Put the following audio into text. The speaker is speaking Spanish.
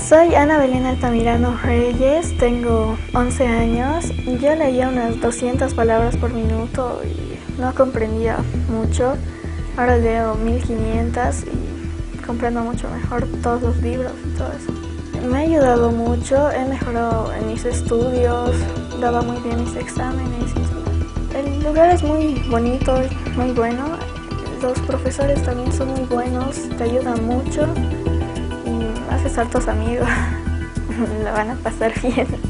Soy Ana Belén Altamirano Reyes, tengo 11 años. Yo leía unas 200 palabras por minuto y no comprendía mucho. Ahora leo 1500 y comprendo mucho mejor todos los libros y todo eso. Me ha ayudado mucho, he mejorado en mis estudios, daba muy bien mis exámenes y todo. El lugar es muy bonito, muy bueno. Los profesores también son muy buenos, te ayudan mucho. Haces hartos amigos, la van a pasar bien.